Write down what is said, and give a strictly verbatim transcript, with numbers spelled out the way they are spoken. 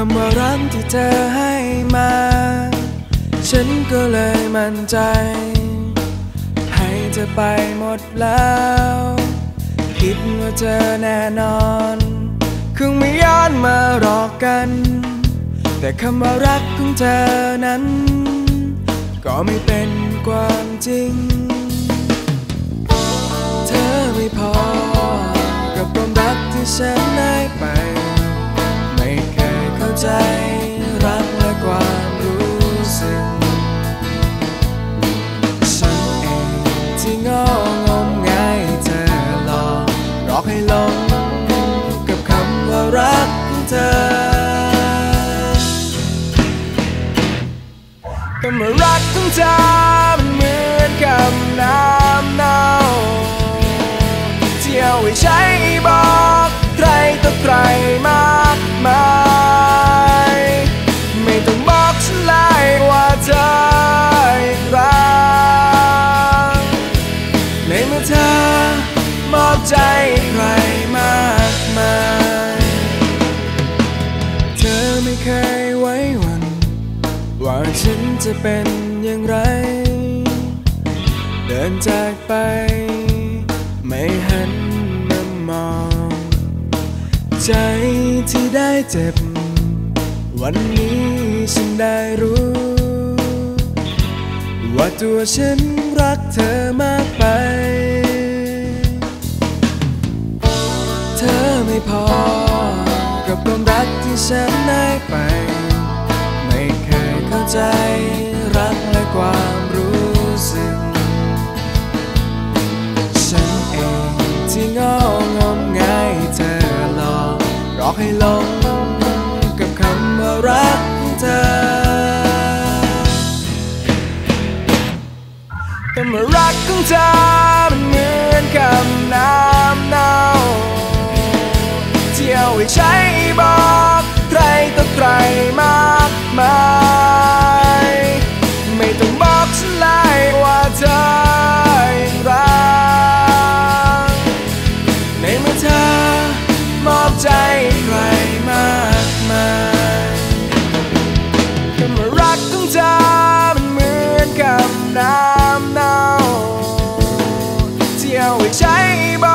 ำว่ารักที่เธอให้มาฉันก็เลยมั่นใจให้เธอไปหมดแล้วคิดว่าเธอแน่นอนคงไม่ย้อนมาหลอกกันแต่คำว่ารักของเธอนั้นก็ไม่เป็นความจริงเธอไม่พอกับความรักที่ฉันได้ไปไม่เคยเข้าใจรักและความรู้สึกฉันเองที่งองมงายเธอหลอกหลอกให้หลงกับคำว่ารักของเธอคำว่ารักของเธอมันเหมือนกับน้ำเน่าที่เอาไว้ใช้บอกใครต่อใครมากมายไม่ต้องบอกฉันเลยว่าเธอรักในเมื่อเธอมอบใจใครมากมายเธอไม่เคยไว้วันว่าฉันจะเป็นอย่างไรเดินจากไปไม่หันมามองใจที่ได้เจ็บวันนี้ฉันได้รู้ว่าตัวฉันรักเธอมากไปเธอไม่พอกับความรักที่ฉันได้ไปไม่เคยเข้าใจรักและความรู้สึกฉันเองที่งองมงายเธอหลอกหลอกให้หลงกับคำว่ารักของเธอคำว่ารักของเธอมันเหมือนกับน้ำเน่าที่เอาไว้ใช้บอกใครต่อใครมากมายไม่ต้องบอกฉันเลยว่าเธอรักในเมื่อเธอมอบใจใครมากมายคำว่ารักของเธอมันเหมือนกับน้ำเน่าที่เอาไว้ใช้บอก